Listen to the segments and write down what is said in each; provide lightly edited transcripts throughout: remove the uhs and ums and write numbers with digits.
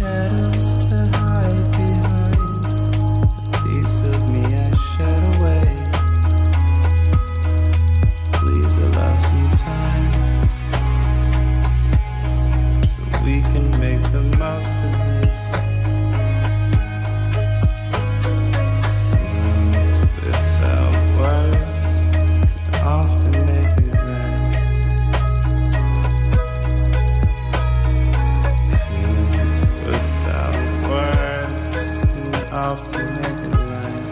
Shadows to hide behind, a piece of me I shed away. Please allow some time, so we can make the most of this. Feelings without words can often make it right. Feelings without words can often make it right.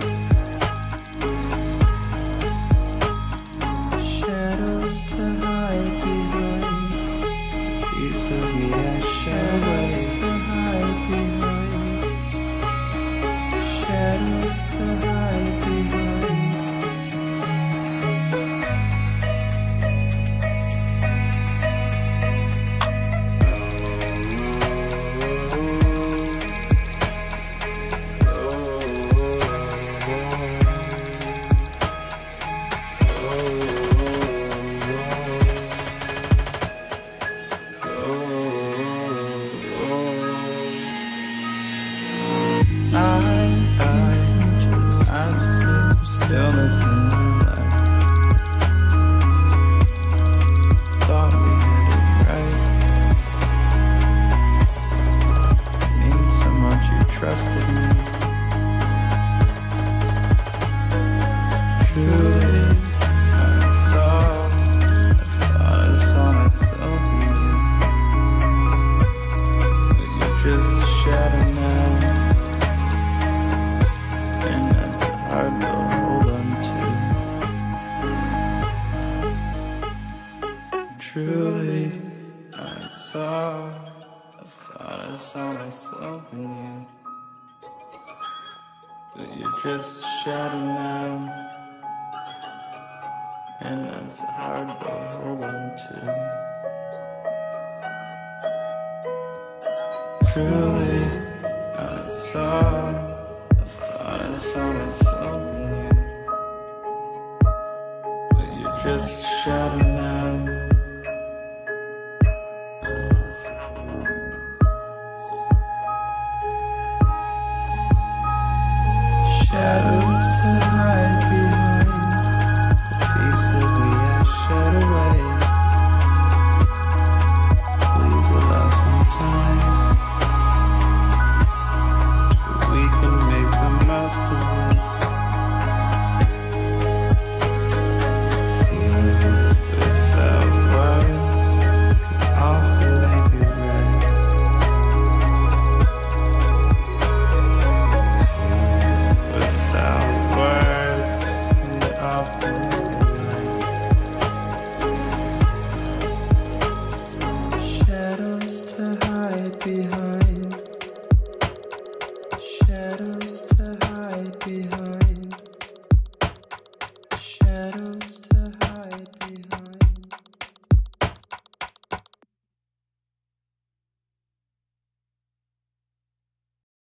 Shadows to hide behind, piece of me I shadows to hide behind. Shadows to hide behind. I just need some stillness in my life. Thought we had it right. It means so much you trusted me. Truly, I thought I saw myself in you. But you're just a shadow now. Hard to hold on to. Truly, I thought I saw myself in you. But you're just a shadow now, and that's hard to hold on to. Truly, I saw myself in you, but you're just a shadow now. Shadows to hide behind, a piece of me I shed away. Please allow some time, so we can make the most of this. Feelings without words can often make it right. Feelings without words can often make it right. Shadows to hide behind. Shadows to hide behind. Shadows